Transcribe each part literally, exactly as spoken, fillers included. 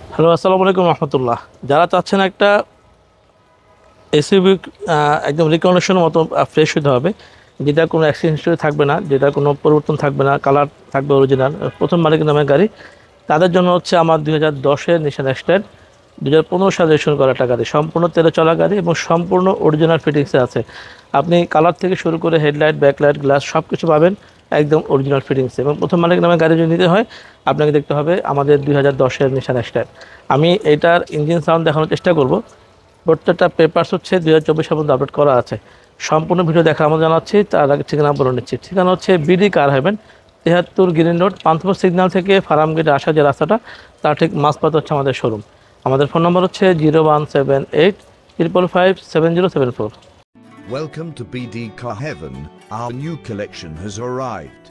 Hello, আসসালামু আলাইকুম রহমতুল্লাহ। যারা চাচ্ছেন একটা এসইউভি একদম রিকন্ডিশনের মতো ফ্রেশ হতে হবে, যেটা কোনো অ্যাক্সিডেন্ট হিস্টরি থাকবে না, যেটা কোনো পরিবর্তন থাকবে না, কালার থাকবে অরিজিনাল, প্রথম মালিকের নামের গাড়ি, তাদের জন্য হচ্ছে আমার দুই হাজার দশের নিশান এক্সটাইল দুই হাজার পনেরো সালে রেজিস্ট্রেশন করা একটা গাড়ি, সম্পূর্ণ তেলে চলা গাড়ি এবং সম্পূর্ণ অরিজিনাল ফিটিংসে আছে। আপনি কালার থেকে শুরু করে হেডলাইট, ব্যাকলাইট, গ্লাস সব কিছু পাবেন একদম অরিজিনাল ফিটিংসে। এবং প্রথম মালিকের নামে গাড়ি যদি নিতে হয়, আপনাকে দেখতে হবে আমাদের দুই হাজার দশের নিশান এক্সটাইল। আমি এটার ইঞ্জিন সাউন্ড দেখানোর চেষ্টা করব। প্রত্যেকটা পেপারস হচ্ছে দুই হাজার চব্বিশ সাল পর্যন্ত আপডেট করা আছে। সম্পূর্ণ ভিডিও দেখা আমরা জানাচ্ছি, তার আগে ঠিকানা বলে নিচ্ছি। ঠিকানা হচ্ছে বিডি কার হেভেন, তেহাত্তর গ্রিন রোড, পান্থপথ সিগন্যাল থেকে ফার্ম গেটে আসা যে রাস্তাটা, তার ঠিক মাঝপথে হচ্ছে আমাদের শোরুম। আমাদের ফোন নম্বর হচ্ছে zero one seven eight triple five seven zero seven four. Welcome to B D Car Heaven. Our new collection has arrived.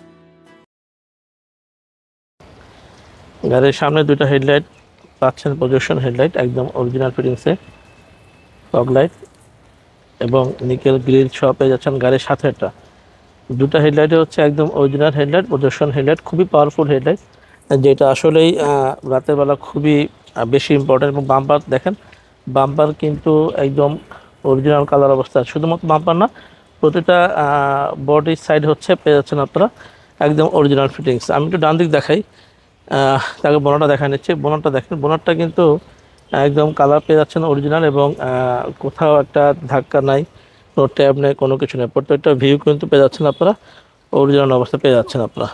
গাড়ির সামনে দুইটা হেডলাইট পাচ্ছেন, প্রজেকশন হেডলাইট একদম অরিজিনাল ফিটিংসে, ফগ লাইট এবং নিকেল গ্রিল সহ পেয়ে যাচ্ছেন গাড়ির সাথে। একটা দুটা হেডলাইটে হচ্ছে একদম অরিজিনাল হেডলাইট, প্রজেকশন হেডলাইট, খুবই পাওয়ারফুল হেডলাইট, যেটা আসলেই রাতের বেলা খুবই বেশি ইম্পর্টেন্ট। এবং বাম্পার দেখেন, বাম্পার কিন্তু একদম অরিজিনাল কালার অবস্থা। শুধুমাত্র বাম্পার না, প্রতিটা বডি সাইড হচ্ছে পেয়ে যাচ্ছেন আপনারা একদম অরিজিনাল ফিটিংস। আমি একটু ডান দিক দেখাই, তাকে বোনারটা দেখা নিচ্ছে। বোনারটা দেখেন, বোনারটা কিন্তু একদম কালার পেয়ে যাচ্ছেন অরিজিনাল এবং কোথাও একটা ধাক্কা নাই, কোনো ট্যাব নেই, কোনো কিছু নেই। প্রত্যেকটা ভিউ কিন্তু পেয়ে যাচ্ছেন আপনারা অরিজিনাল অবস্থা পেয়ে যাচ্ছেন আপনারা।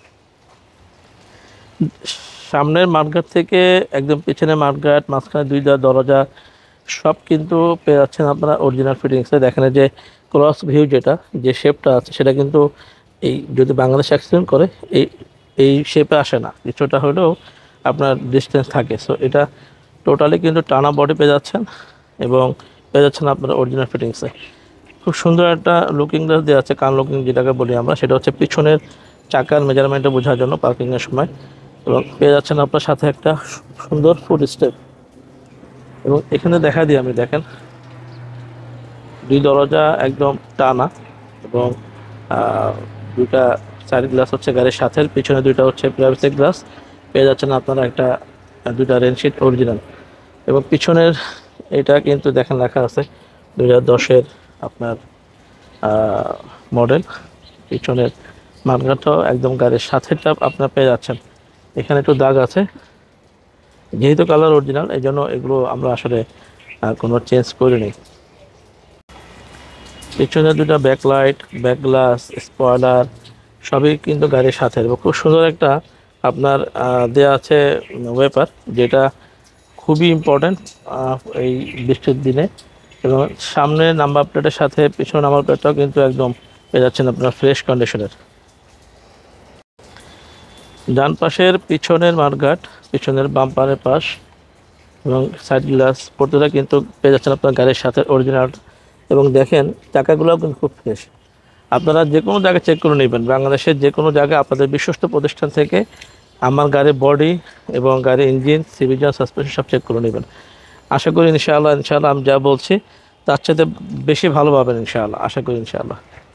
সামনের মাঠঘাট থেকে একদম পিছনে মাঠঘাট, মাঝখানে দুইটা দরজা সব কিন্তু পেয়ে যাচ্ছেন আপনারা অরিজিনাল ফিটিংসে। দেখেন যে ক্রস ভিউ, যেটা যে শেপটা আছে সেটা কিন্তু এই যদি বাংলাদেশ অ্যাক্সিডেন্ট করে এই এই শেপে আসে না, কিছুটা হলেও আপনার ডিস্টেন্স থাকে। সো এটা টোটালি কিন্তু টানা বডি পেয়ে যাচ্ছেন এবং পেয়ে যাচ্ছেন আপনার অরিজিনাল ফিটিংসে। খুব সুন্দর একটা লুকিং গ্লাস দেওয়া আছে, কান লুকিং যেটাকে বলি আমরা, সেটা হচ্ছে পিছনের চাকার মেজারমেন্টটা বোঝার জন্য পার্কিংয়ের সময়। এবং পেয়ে যাচ্ছেন আপনার সাথে একটা সুন্দর ফুড স্টেপ। এবং এখানে দেখা দিই আমি, দেখেন দুই দরজা একদম টানা এবং দুইটা সাইড গ্লাস হচ্ছে গাড়ির সাথে, পিছনে দুইটা হচ্ছে প্রাইভেসি গ্লাস পেয়ে যাচ্ছেন আপনারা, একটা দুইটা রেনশিট অরিজিনাল। এবং পিছনের এটা কিন্তু দেখেন লেখা আছে দুই হাজার দশের আপনার মডেল। পিছনের মানগাটাও একদম গাড়ির সাথেটা আপনার পেয়ে যাচ্ছেন। এখানে একটু দাগ আছে, যেহেতু কালার অরিজিনাল এই জন্য এগুলো আমরা আসলে কোনো চেঞ্জ করিনি। পিছনে দুটো ব্যাকলাইট, ব্যাক গ্লাস, স্পয়লার সবই কিন্তু গাড়ির সাথে। এবং খুব সুন্দর একটা আপনার দেয়া আছে ওয়েপার, যেটা খুবই ইম্পর্ট্যান্ট এই বৃষ্টির দিনে। এবং সামনে নাম্বার প্লেটের সাথে পিছনে নাম্বার প্লেটটাও কিন্তু একদম পেয়ে যাচ্ছেন আপনার ফ্রেশ কন্ডিশনের। ডান পাশের পিছনের মাঠঘাট, পিছনের বাম্পারের পাশ এবং সাইড গ্লাস প্রতিটা কিন্তু পেয়ে যাচ্ছেন আপনার গাড়ির সাথে অরিজিনাল। এবং দেখেন চাকাগুলোও কিন্তু খুব ফ্রেশ। আপনারা যে কোনো জায়গায় চেক করে নেবেন, বাংলাদেশের যে কোনো জায়গায় আপনাদের বিশ্বস্ত প্রতিষ্ঠান থেকে আমার গাড়ির বডি এবং গাড়ির ইঞ্জিন, সিভিজন, সাসপেনশন সব চেক করে নেবেন। আশা করি ইনশাআল্লাহ ইনশাআল্লাহ আমি যা বলছি তার চাইতে বেশি ভালো পাবেন ইনশাআল্লাহ, আশা করি ইনশাআল্লাহ।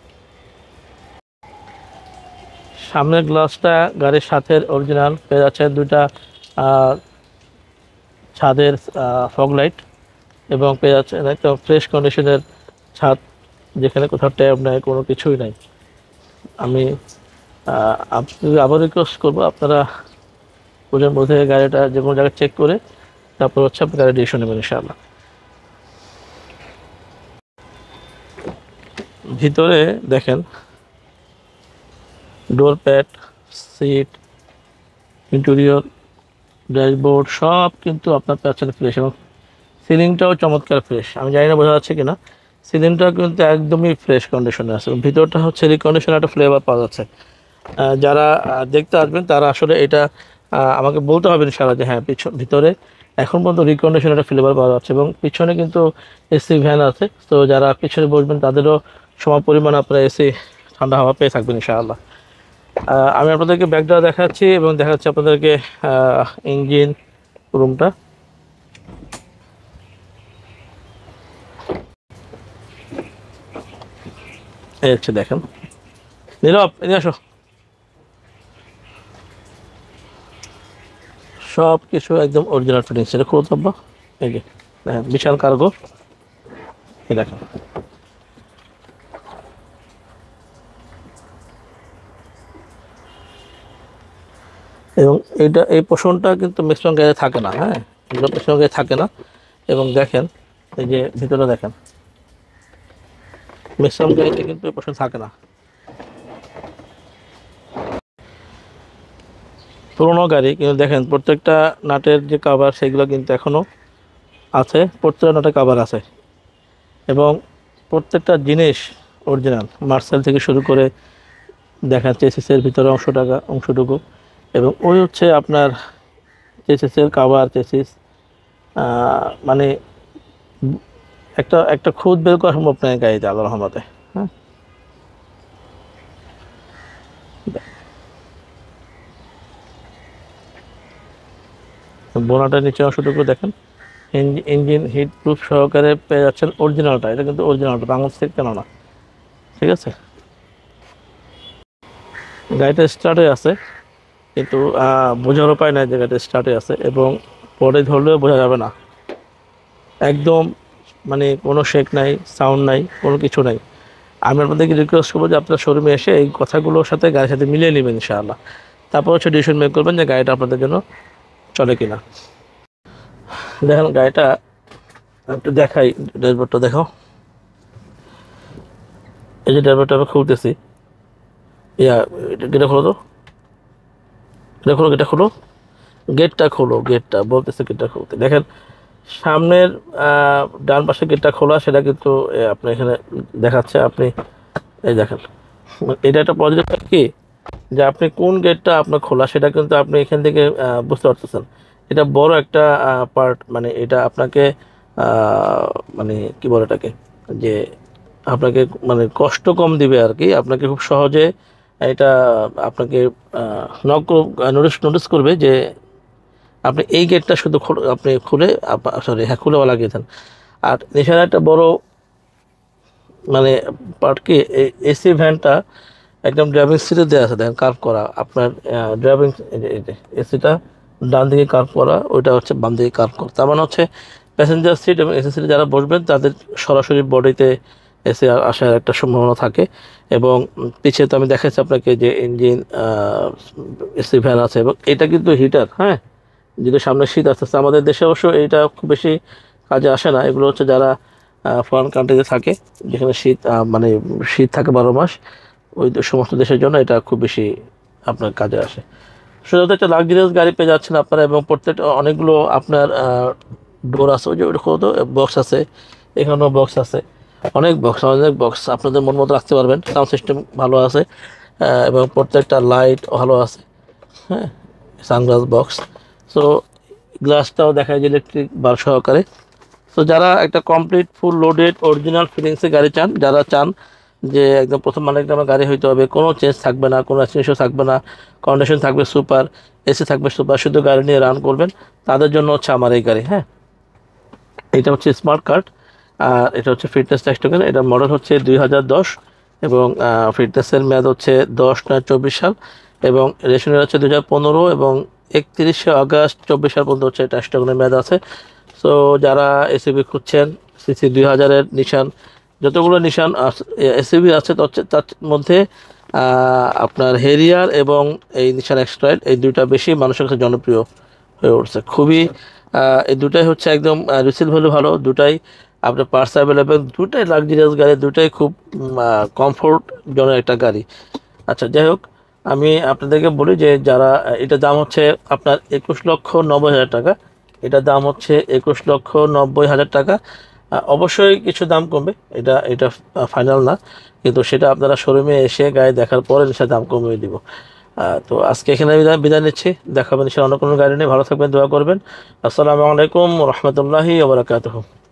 সামনের গ্লাসটা গাড়ির সাথে অরিজিনাল পেয়ে যাচ্ছে, দুইটা ছাদের ফগ লাইট এবং পেয়ে যাচ্ছে একদম ফ্রেশ কন্ডিশনের ছাদ, যেখানে কোথাও ট্যাব নাই, কোনো কিছুই নাই। আমি আবার রিকোয়েস্ট করবো আপনারা পুজোর মধ্যে গাড়িটা যে কোনো জায়গায় চেক করে তারপর হচ্ছে আপনি গাড়ি ডিসিশন নেবেন ইনশাআল্লাহ। ভিতরে দেখেন door pad, seat, interior, dashboard সব কিন্তু আপনার পাচ্ছেন ফ্রেশ। এবং সিলিংটাও চমৎকার ফ্রেশ। আমি জানি না বোঝা যাচ্ছে কিনা, সিলিংটাও কিন্তু একদমই ফ্রেশ কন্ডিশনে আছে। ভিতরটা হচ্ছে রিকন্ডিশন, একটা ফ্লেভার পাওয়া যাচ্ছে। যারা দেখতে আসবেন তারা আসলে এটা আমাকে বলতে হবে ইনশাআল্লাহ যে হ্যাঁ পিছন ভিতরে এখন পর্যন্ত রিকন্ডিশন একটা ফ্লেভার পাওয়া যাচ্ছে। এবং পিছনে কিন্তু এসি ভ্যান আছে, তো যারা পিছনে বসবেন তাদেরও সম পরিমাণ আপনারা এসি ঠান্ডা হাওয়া পেয়ে থাকবেন ইনশাআল্লাহ। আমি আপনাদেরকে ব্যাকড্রপ দেখাচ্ছি এবং দেখাচ্ছি আপনাদেরকে ইঞ্জিন রুমটা। এই হচ্ছে দেখেন, নীরব এদিকে আসো। সব কিছু একদম অরিজিনাল ফিটিংস। এটা খুব থাকবা, এই যে দেখেন বিশাল কার্গো, এই দেখেন। এবং এইটা এই পোষণটা কিন্তু ম্যাক্সিমাম গাড়ি থাকে না, হ্যাঁ এগুলো ম্যাক্সিমাম গাড়ি থাকে না। এবং দেখেন এই যে ভিতরে দেখেন ম্যাক্সিমাম গাড়িতে কিন্তু এই পোষণ থাকে না। পুরোনো গাড়ি কিন্তু দেখেন প্রত্যেকটা নাটের যে কাভার সেগুলো কিন্তু এখনও আছে, প্রত্যেকটা নাটের কাভার আছে এবং প্রত্যেকটা জিনিস অরিজিনাল, মার্সেল থেকে শুরু করে দেখা চেসিসের ভিতরে অংশটাকা অংশটুকু এবং ওই হচ্ছে আপনার চেসিসের কাভার চেসিস, মানে একটা একটা খুদ বের করা সম্ভব নয় গাড়িতে আল্লাহর রহমতে। হ্যাঁ বোনাটার নিচে অংশটুকু দেখেন, ইঞ্জিন হিট প্রুফ সহকারে পেয়ে যাচ্ছেন অরিজিনালটা। এটা কিন্তু অরিজিনালটা, বাংলাদেশ থেকে কেন না, ঠিক আছে। গাড়িটা স্টার্টে আছে কিন্তু বোঝার উপায় নাই যে গাড়িটা স্টার্টে আছে এবং পরে ধরলেও বোঝা যাবে না। একদম মানে কোনো শেক নাই, সাউন্ড নাই, কোনো কিছু নাই। আমি আপনাদেরকে রিকোয়েস্ট করবো যে আপনার শোরুমে এসে এই কথাগুলোর সাথে গাড়ির সাথে মিলিয়ে নেবেন ইনশাআল্লাহ। তারপর হচ্ছে ডিসিশন মেক করবেন যে গাড়িটা আপনাদের জন্য চলে কিনা। দেখেন গাড়িটা একটু দেখাই, ড্যাশবোর্ডটা দেখো। এই যে ড্যাশবোর্ডটা আমি খুলতেছি, ইয়া গেটটা খোলো তো, এটা খোলো, গেটটা খোলো, গেটটা খোলো, গেটটা বলতেছে গেটটা খুলতে। দেখেন সামনের ডান পাশে গেটটা খোলা, সেটা কিন্তু আপনি এখানে দেখাচ্ছে। আপনি এই দেখেন এটা একটা পজিটিভ কি যে আপনি কোন গেটটা আপনার খোলা সেটা কিন্তু আপনি এখান থেকে বুঝতে পারতেছেন। এটা বড় একটা পার্ট, মানে এটা আপনাকে মানে কি বলে এটাকে, যে আপনাকে মানে কষ্ট কম দিবে আর কি। আপনাকে খুব সহজে এটা আপনাকে নক নোটিস নোটিস করবে যে আপনি এই গেটটা শুধু আপনি খুলে, সরি হ্যাঁ খুলে লাগিয়ে দেন। আর নিশান একটা বড় মানে পার্ট কি, এসি ভ্যানটা একদম ড্রাইভিং সিটে দেওয়া আছে, দেখেন কার্ভ করা। আপনার ড্রাইভিং এসিটা ডান দিকে কার্ভ করা, ওইটা হচ্ছে বাম দিকে কার্ভ করা। তার মানে হচ্ছে প্যাসেঞ্জার সিট এবং এসি সিটে যারা বসবেন তাদের সরাসরি বডিতে এসি আসার একটা সম্ভাবনা থাকে। এবং পিছিয়ে তো আমি দেখাচ্ছি আপনাকে যে ইঞ্জিন এসি ভ্যান আছে এবং এটা কিন্তু হিটার, হ্যাঁ যেহেতু সামনে শীত আসতেছে। আমাদের দেশে অবশ্য এইটা খুব বেশি কাজে আসে না, এগুলো হচ্ছে যারা ফরেন কান্ট্রিতে থাকে যেখানে শীত মানে শীত থাকে বারো মাস, ওই সমস্ত দেশের জন্য এটা খুব বেশি আপনার কাজে আসে। শুধু একটা লাক্সারিয়াস গাড়ি পেয়ে যাচ্ছেন আপনারা এবং প্রত্যেকটা অনেকগুলো আপনার ডোর আছে, ওই যে ওইটা তো বক্স আছে, এখানেও বক্স আছে, অনেক বক্স অনেক বক্স আপনাদের মন মতো রাখতে পারবেন। সাউন্ড সিস্টেম ভালো আছে এবং প্রত্যেকটা লাইট ভালো আছে, হ্যাঁ সানগ্লাস বক্স। সো গ্লাসটাও দেখা যায় ইলেকট্রিক বার সহকারে। তো যারা একটা কমপ্লিট ফুল লোডেড অরিজিনাল ফিটিংসে গাড়ি চান, যারা চান যে একদম প্রথম মানে একটা আমার গাড়ি হইতে হবে, কোনো চেঞ্জ থাকবে না, কোনো অ্যাক্সিডেন্টও থাকবে না, কন্ডিশন থাকবে সুপার, এসি থাকবে সুপার, শুধু গাড়ি নিয়ে রান করবেন, তাদের জন্য হচ্ছে আমার এই গাড়ি। হ্যাঁ এটা হচ্ছে স্মার্ট কার্ড আর এটা হচ্ছে ফিটনেস টেস্ট টোকেন। এটা মডেল হচ্ছে দুই হাজার দশ এবং ফিটনেসের মেয়াদ হচ্ছে দশ নয় চব্বিশ সাল এবং রেশনের হচ্ছে দু হাজার পনেরো এবং একত্রিশে আগস্ট চব্বিশ সাল পর্যন্ত হচ্ছে টেস্ট টোকেনের মেয়াদ আছে। সো যারা এসইভি খুঁজছেন সিসি দুই হাজারের নিশান, যতগুলো নিশান এসইভি আছে তার মধ্যে আপনার হেরিয়ার এবং এই নিশান এক্স-ট্রাইল এই দুইটা বেশি মানুষের কাছে জনপ্রিয় হয়ে উঠছে। খুবই এই দুটাই হচ্ছে একদম রিসেল ভ্যালু ভালো, দুটাই আপনার পার্টস অ্যাভেলেবেল, দুটাই লাক্সারিয়াস গাড়ি, দুটাই খুব কমফোর্ট জনের একটা গাড়ি। আচ্ছা যাই হোক, আমি আপনাদেরকে বলি যে যারা এটার দাম হচ্ছে আপনার একুশ লক্ষ নব্বই হাজার টাকা, এটার দাম হচ্ছে একুশ লক্ষ নব্বই হাজার টাকা। অবশ্যই কিছু দাম কমবে, এটা এটা ফাইনাল না, কিন্তু সেটা আপনারা শোরুমে এসে গাড়ি দেখার পরে সেটা দাম কমিয়ে দিব। তো আজকে এখানে বিদায় বিদায় নিচ্ছি, দেখাবেন সে অন্য কোনো গাড়ি নিয়ে। ভালো থাকবেন, দোয়া করবেন। আসসালামু আলাইকুম রহমতুল্লাহি ওয়া বারাকাতুহু।